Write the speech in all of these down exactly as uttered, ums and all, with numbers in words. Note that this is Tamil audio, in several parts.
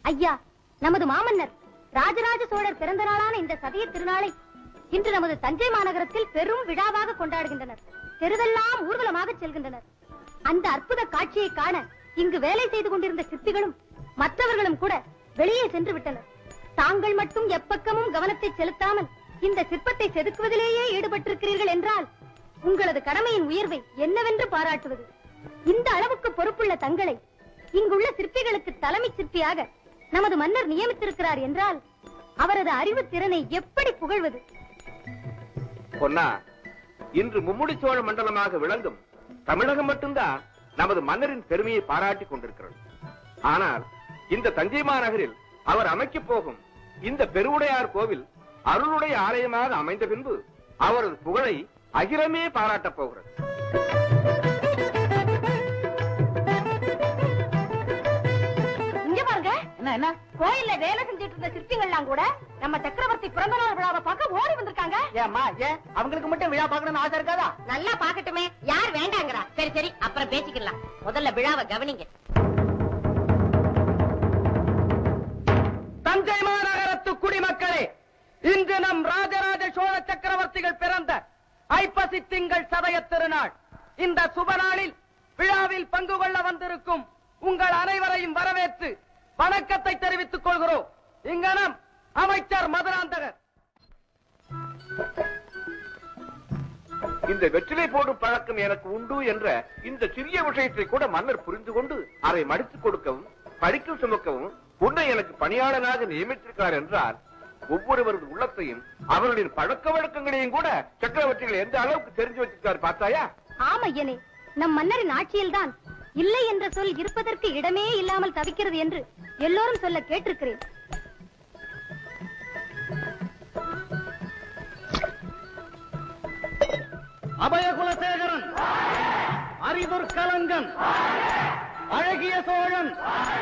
ஐயா, நமது மாமன்னர் ராஜராஜ சோழர் பிறந்த நாளான இந்த சதய திருநாளை இன்று நமது தஞ்சை மாநகரத்தில் பெரும் விழாவாக கொண்டாடுகின்றனர். தெருவெல்லாம் ஊர்வலமாக செல்கின்றனர். அந்த அற்புத காட்சியை காண இங்கு வேலை செய்து கொண்டிருந்த சிற்பிகளும் மற்றவர்களும் கூட வெளியே சென்று விட்டனர். தாங்கள் மட்டும் எப்பக்கமும் கவனத்தை செலுத்தாமல் இந்த சிற்பத்தை செதுக்குவதிலேயே ஈடுபட்டிருக்கிறீர்கள் என்றால் உங்களது கடமையின் உயர்வை என்னவென்று பாராட்டுவது? இந்த அளவுக்கு பொறுப்புள்ள தங்களை இங்குள்ள சிற்பிகளுக்கு தலைமை சிற்பியாக நமது மன்னர் நியமித்திருக்கிறார் என்றால் அவரது அறிவு திறனை எப்படி புகழ்வது? பொன்னா, இன்று மும்முடி சோழ மண்டலமாக விளங்கும் தமிழகம் மட்டும்தான் நமது மன்னரின் பெருமையை பாராட்டி கொண்டிருக்கிறது. ஆனால் இந்த தஞ்சை மாநகரில் அவர் அமைக்கப் போகும் இந்த பெருவுடையார் கோவில் அருளுடைய ஆலயமாக அமைந்த பின்பு அவரது புகழை அகிலமே பாராட்டப் போகிறது. இங்க பாருங்க, என்ன கோயில்ல வேலை செஞ்சிட்டு இருந்த சிற்பிகள்லாம் கூட நம்ம சக்கரவர்த்தி பிறந்த நாள் விழாவை பார்க்க ஓடி வந்திருக்காங்க. ஏமா ஏன் அவங்களுக்கு மட்டும் விழா பார்க்கணும்னு ஆசை இருக்காதா? நல்லா பாக்கட்டுமே, யார் வேண்டாங்கிறா? சரி சரி, அப்புறம் பேசிக்கலாம். முதல்ல விழாவை கவனிங்க. தஞ்சை மாநகரத்து குடிமக்களே, இன்று நம் ராஜராஜ சோழ சக்கரவர்த்திகள் பிறந்த ஐப்பசி திங்கள் சதய திருநாள். இந்த சுப நாளில் விழாவில் பங்கு கொள்ள வந்திருக்கும் உங்கள் அனைவரையும் வரவேற்று வணக்கத்தை தெரிவித்துக் கொள்கிறோம். இங்கனம் அமைச்சர் மதுராந்தகர். இந்த வெற்றிலை போடும் பழக்கம் எனக்கு உண்டு என்ற இந்த சிறிய விஷயத்தை கூட மன்னர் புரிந்து கொண்டு அதை மடித்துக் கொடுக்கவும் படிக்கும் சுமக்கவும் உன்னை எனக்கு பணியாளனாக நியமித்திருக்கிறார் என்றால் ஒவ்வொருவரது உள்ளத்தையும் அவர்களின் பழக்க வழக்கங்களையும் கூட சக்கரவர்த்திகள் எந்த அளவுக்கு தெரிஞ்சு வச்சிருக்காரு பார்த்தாயா? ஆமா ஐயனே, நம் மன்னரின் ஆட்சியில்தான் இல்லை என்ற சொல் இருப்பதற்கு இடமே இல்லாமல் தவிக்கிறது என்று எல்லோரும் சொல்ல கேட்டிருக்கிறேன். அபயகுலசேகரன், அறிவுற்கலங்கன், அழகிய சோழன்,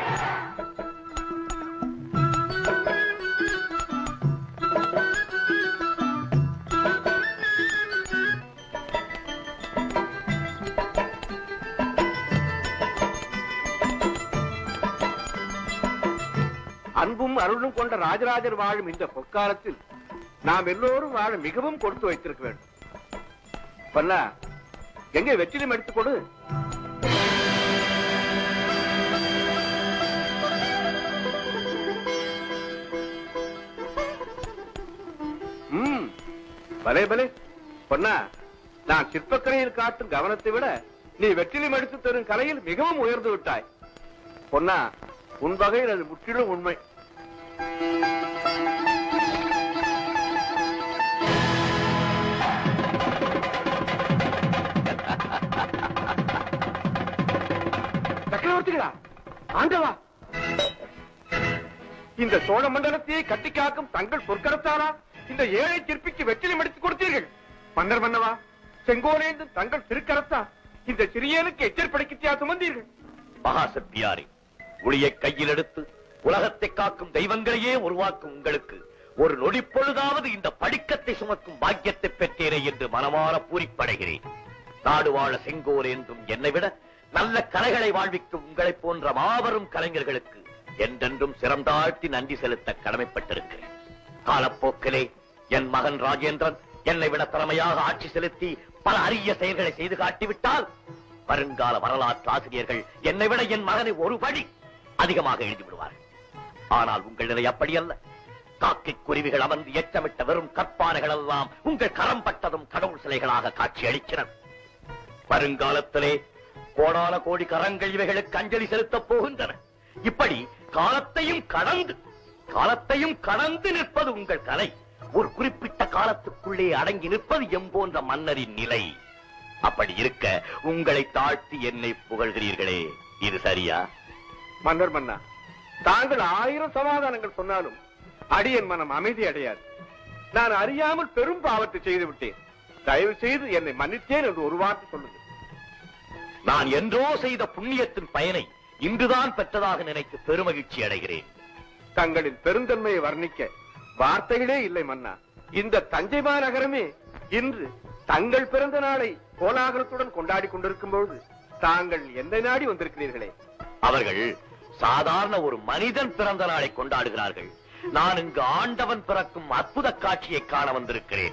அன்பும் அருளும் கொண்ட ராஜராஜர் வாழும் இந்த பொற்காலத்தில் நாம் எல்லோரும் வாழ மிகவும் கொடுத்து வைத்திருக்க வேண்டும். பண்ணா, எங்கே வெற்றிலும் எடுத்துக் கொடு. ம், பலே பலே. பொன்னா, நான் சிற்பக்கலையில் காட்டும் கவனத்தை விட நீ வெற்றிலும் எடுத்து தரும் கலையில் மிகவும் உயர்ந்து விட்டாய். பொன்னா, உன் வகையில் அது முற்றிலும் உண்மை. சக்கரவர்த்திகளா, ஆண்டவா, இந்த சோழ மண்டலத்தையே கட்டி காக்கும் தங்கள் பொற்கரத்தாரா இந்த ஏழை சிற்பிக்கு வெற்றிலை எடுத்துக் கொடுத்தீர்கள். மன்னர் மன்னவா, செங்கோலேந்து தங்கள் திருக்கரத்தா இந்த சிறியனுக்கு எச்சரிப்படைக்கிட்டியா சுமந்தீர்கள். மகாசக்தியாரே, ஒளியை கையில் எடுத்து உலகத்தை காக்கும் தெய்வங்களையே உருவாக்கும் உங்களுக்கு ஒரு நொடி பொழுதாவது இந்த படிக்கத்தை சுமக்கும் பாக்கியத்தை பெற்றேனே என்று மனமாற பூரிப்படைகிறேன். நாடு வாழ செங்கோல் என்றும் என்னை விட நல்ல கலைகளை வாழ்விக்கும் உங்களை போன்ற மாபெரும் கலைஞர்களுக்கு என்றென்றும் சிறந்தாழ்த்தி நன்றி செலுத்த கடமைப்பட்டிருக்கிறேன். காலப்போக்கிலே என் மகன் ராஜேந்திரன் என்னை விட திறமையாக ஆட்சி செலுத்தி பல அரிய செயல்களை செய்து காட்டிவிட்டால் வருங்கால வரலாற்று ஆசிரியர்கள் என்னை விட என் மகனை ஒரு படி அதிகமாக எழுதிவிடுவார்கள். ஆனால் உங்கள் நிலை அப்படி அல்ல. காக்கை குருவிகள் அமர்ந்து எச்சமிட்ட வெறும் கற்பானைகள் எல்லாம் உங்கள் கரம் பட்டதும் கடவுள் சிலைகளாக காட்சி அளிக்கின்றன. வருங்காலத்திலே கோடான கோடி கரங்கள் இவைகளுக்கு அஞ்சலி செலுத்தப் போகின்றன. இப்படி காலத்தையும் கடந்து காலத்தையும் கடந்து நிற்பது உங்கள் கலை. ஒரு குறிப்பிட்ட காலத்துக்குள்ளே அடங்கி நிற்பது எம்போன்ற மன்னரின் நிலை. அப்படி இருக்க உங்களை தாழ்த்தி என்னை புகழ்கிறீர்களே, இது சரியா? மன்னர் மன்னா, தாங்கள் ஆயிரம் சமாதானங்கள் சொன்னாலும் அடியன் மனம் அமைதி அடையாது. நான் அறியாமல் பெரும் பாவத்தை செய்து விட்டேன். தயவு செய்து என்னை மன்னித்தேன் என்று ஒரு வார்த்தை சொல்லுங்கள். நான் என்றோ செய்த புண்ணியத்தின் பயனை இன்றுதான் பெற்றதாக நினைத்து பெருமகிழ்ச்சி அடைகிறேன். தங்களின் பெருந்தன்மையை வர்ணிக்க வார்த்தைகளே இல்லை மன்னா. இந்த தஞ்சை மாநகரமே இன்று தங்கள் பிறந்த நாளை கோலாகலத்துடன் கொண்டாடி கொண்டிருக்கும் பொழுது தாங்கள் எந்த நாடி வந்திருக்கிறீர்களே. அவர்கள் சாதாரண ஒரு மனிதன் பிறந்த நாளை கொண்டாடுகிறார்கள். நான் இங்கு ஆண்டவன் பிறக்கும் அற்புத காட்சியை காண வந்திருக்கிறேன்.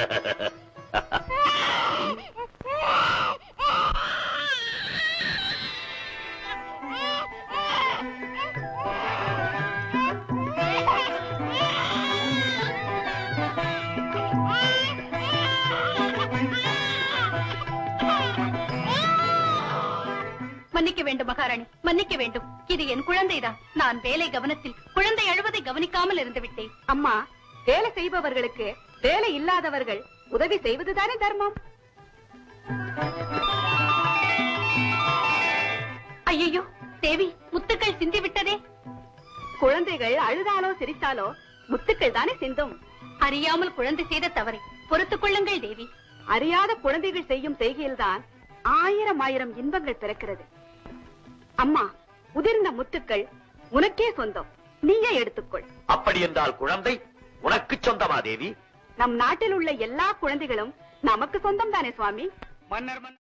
மன்னிக்க வேண்டும் மகாராணி, மன்னிக்க வேண்டும். இது என் குழந்தைதான். நான் வேலை கவனத்தில் குழந்தை அழுவதை கவனிக்காமல் இருந்து விட்டேன். அம்மா, வேலை செய்பவர்களுக்கு வேலை இல்லாதவர்கள் உதவி செய்வதுதானே தர்மம். ஐயோ தேவி, முத்துக்கள் சிந்தி விட்டதே. குழந்தைகள் அழுதாலோ சிரித்தாலோ முத்துக்கள் தானே சிந்தும். அறியாமல் குழந்தை செய்த தவறை பொறுத்துக் கொள்ளுங்கள் தேவி. அறியாத குழந்தைகள் செய்யும் செய்கையில்தான் ஆயிரம் ஆயிரம் இன்பங்கள் பிறக்கிறது. அம்மா, உதிர்ந்த முத்துக்கள் உனக்கே சொந்தம், நீயே எடுத்துக்கொள். அப்படி என்றால் குழந்தை உனக்கு சொந்தமா தேவி? நம் நாட்டில் உள்ள எல்லா குழந்தைகளும் நமக்கு சொந்தம் தானே சுவாமி. மன்னர்